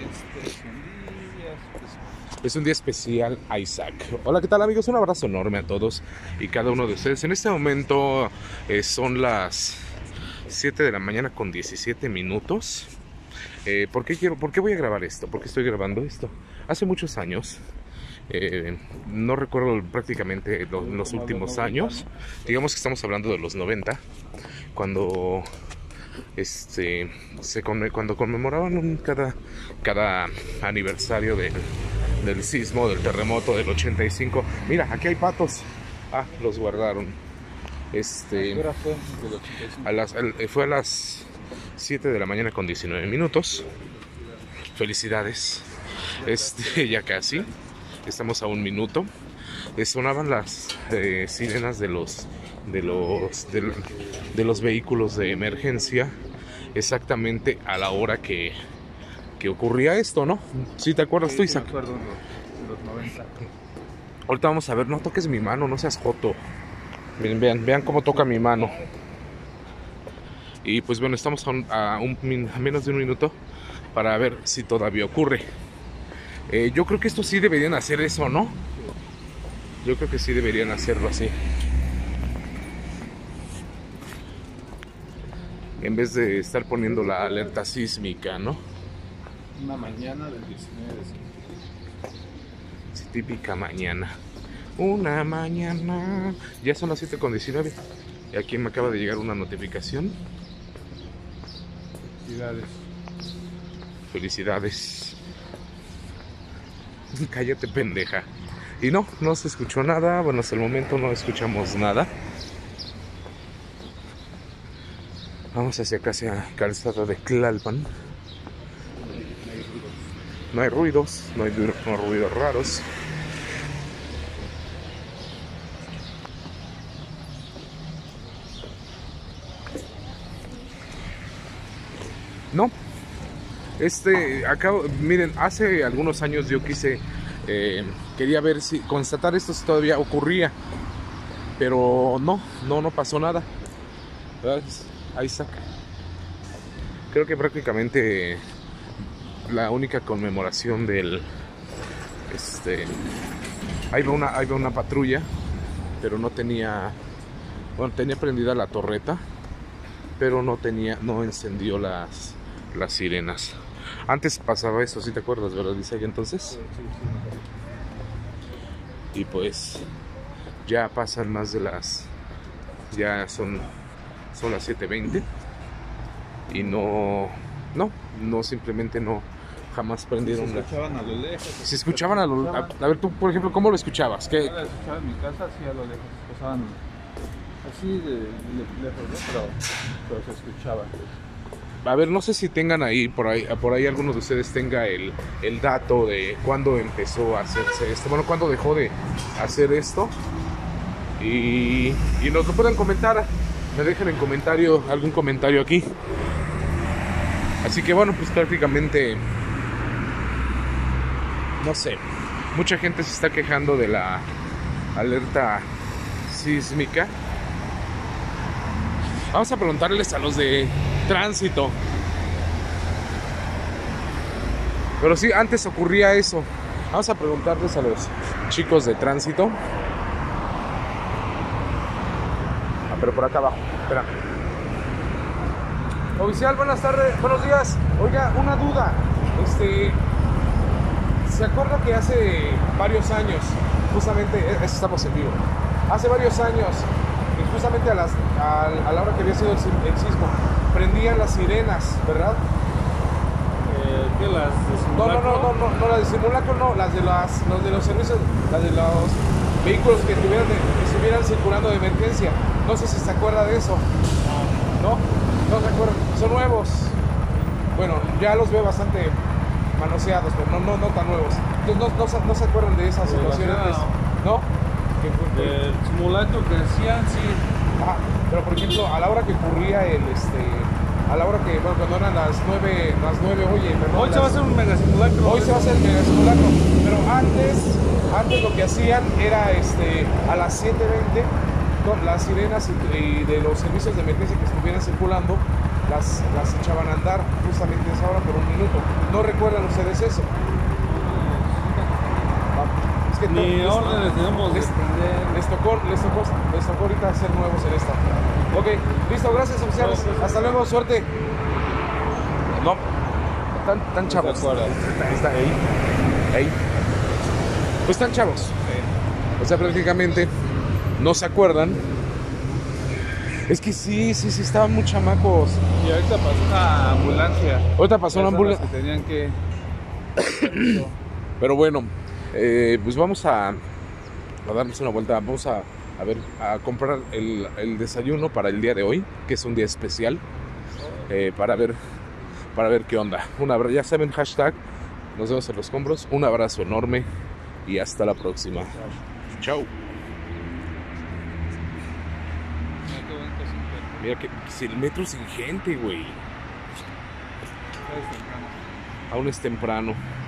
Es un día especial, Isaac. Hola, ¿qué tal, amigos? Un abrazo enorme a todos y cada uno de ustedes. En este momento son las 7 de la mañana con 17 minutos. ¿Por qué voy a grabar esto? ¿Por qué estoy grabando esto? Hace muchos años, no recuerdo prácticamente los últimos años, digamos que estamos hablando de los 90, cuando cuando conmemoraban cada aniversario del sismo, del terremoto del 85. Mira, aquí hay patos. Ah, los guardaron. ¿Qué hora fue del 85? Fue a las 7 de la mañana con 19 minutos. Felicidades. Ya casi. Estamos a un minuto. Sonaban las sirenas de los vehículos de emergencia exactamente a la hora que ocurría esto, ¿no? ¿Sí te acuerdas tú, Isaac? Me acuerdo de los 90. Ahorita vamos a ver, no toques mi mano, no seas joto. Miren, vean cómo toca mi mano. Y pues bueno, estamos a menos de un minuto para ver si todavía ocurre. Yo creo que esto sí deberían hacer eso, ¿no? Yo creo que sí deberían hacerlo así. En vez de estar poniendo la alerta sísmica, ¿no? Una mañana del 19 de septiembre. Sí, típica mañana. Una mañana. Ya son las 7:19. Y aquí me acaba de llegar una notificación. Felicidades. Felicidades. Cállate, pendeja. Y no se escuchó nada. Bueno, hasta el momento no escuchamos nada. Vamos hacia acá, hacia Calzada de Tlalpan. No hay ruidos, no hay ruidos raros. No. Miren, hace algunos años yo quería ver constatar esto si todavía ocurría. Pero no pasó nada. ¿Verdad? Ahí está. Creo que prácticamente la única conmemoración ahí va una patrulla, pero no tenía, bueno, tenía prendida la torreta, pero no encendió las sirenas. Antes pasaba eso, ¿sí te acuerdas, verdad, Isaac? Entonces, y pues ya pasan ya son las 7:20 y simplemente jamás prendieron. Se escuchaban a lo lejos. Se escuchaban a ver, tú, por ejemplo, ¿cómo lo escuchabas? Yo la escuchaba en mi casa, así a lo lejos. Pasaban así de lejos, ¿no? Pero se escuchaba. A ver, no sé si tengan por ahí algunos de ustedes tenga el dato de cuándo empezó a hacerse esto. Bueno, cuándo dejó de hacer esto. Y nos lo pueden comentar. Me dejan algún comentario aquí. Así que bueno, pues prácticamente, no sé, mucha gente se está quejando de la alerta sísmica. Vamos a preguntarles a los de tránsito. Pero sí, antes ocurría eso. Vamos a preguntarles a los chicos de tránsito. Pero por acá abajo, espera. Oficial, buenas tardes, buenos días. Oiga, una duda. ¿Se acuerda que hace varios años, justamente, estamos en vivo, hace varios años, justamente a la hora que había sido el sismo, prendían las sirenas, ¿verdad? ¿Qué, las de simulacro? No, las de simulacro no, las de los servicios, las de los vehículos que estuvieran circulando de emergencia. No sé si se acuerda de eso. No se acuerdan. Son nuevos. Bueno, ya los veo bastante manoseados, pero no tan nuevos. Entonces no se acuerdan de esas situaciones. ¿No? Del simulacro que decían, sí. Pero por ejemplo, a la hora que ocurría a la hora que, bueno, cuando eran las 9, oye, perdón. Hoy se va a hacer un mega simulacro. Hoy se va a hacer el mega simulacro. Pero antes lo que hacían era a las 7:20 las sirenas y de los servicios de emergencia que estuvieran circulando las echaban a andar justamente a esa hora por un minuto. ¿No recuerdan ustedes eso? Es que Ni les- órdenes tenemos de les- prender. les tocó ahorita ser nuevos en esta. Ok, listo, gracias oficiales. Hasta luego, suerte. No, tan chavos. ¿Te acuerdas? Está ahí. Ahí. Pues están chavos. O sea, prácticamente no se acuerdan. Es que sí, estaban muy chamacos. Y ahorita pasó una ambulancia. Ahorita pasó una Personas ambulancia. que tenían que... Pero bueno, pues vamos a darnos una vuelta. Vamos a ver, a comprar el desayuno para el día de hoy, que es un día especial, para ver qué onda. Ya saben, hashtag, nos vemos en los compros. Un abrazo enorme y hasta la próxima. Chao. Mira que si el metro sin gente, güey. Aún es temprano.